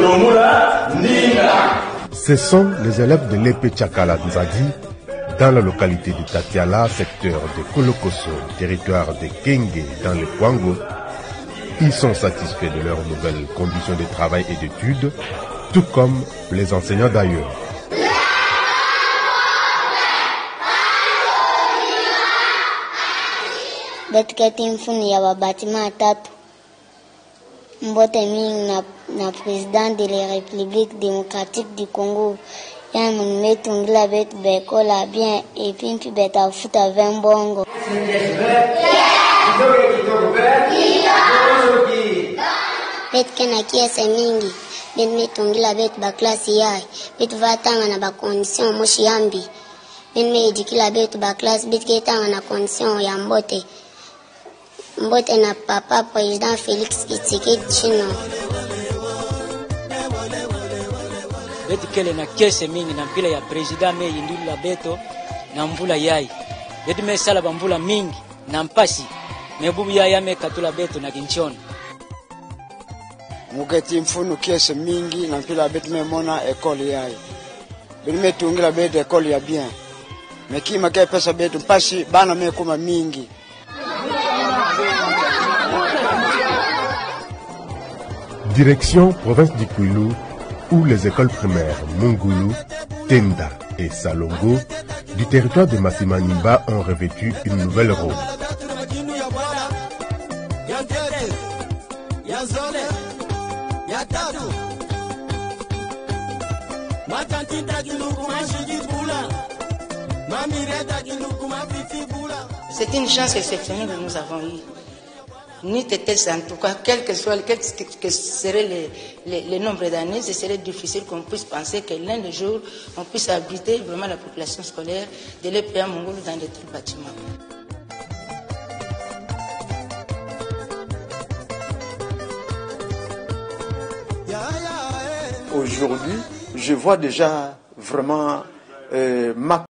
Ce sont les élèves de l'EP Tchakala Nzadi, dans la localité de Tatiala, secteur de Kolokoso, territoire de Kenge, dans le Kwango. Ils sont satisfaits de leurs nouvelles conditions de travail et d'études, tout comme les enseignants d'ailleurs. Mbote mingi na président de la République démocratique du Congo. Ya mmetungila betu bekola bien et puis beta futa vembongo. Bet kana kiasi mingi. Bet metungila betu ba classe yai. Bet vatanga na ba condition moshi yambi. Bet medikila betu ba classe bet ketanga na condition ya mbote. Mbote na papa président Félix Tshisekedi Chino. Beti kele na kese mingi na mpila ya président me yinduli la beto na mvula yai. Beti me sala bambula mingi na mpasi me bubu yai me katula beto na kinchona. Mugeti mfunu kese mingi na mpila beti me mona ekole yai. Beti me tungila beto ekole ya bien. Me kima ke pesa beto mpasi bana me kuma mingi. Direction province du Kwilu, où les écoles primaires Mungulu, Tenda et Salongo du territoire de Masimanimba ont revêtu une nouvelle rôle. C'est une chance exceptionnelle que nous avons eue. Ni tête en tout cas, quel que serait le nombre d'années, ce serait difficile qu'on puisse penser que l'un des jours, on puisse habiter vraiment la population scolaire de l'EPA Mongolo dans de tels bâtiments. Aujourd'hui, je vois déjà vraiment ma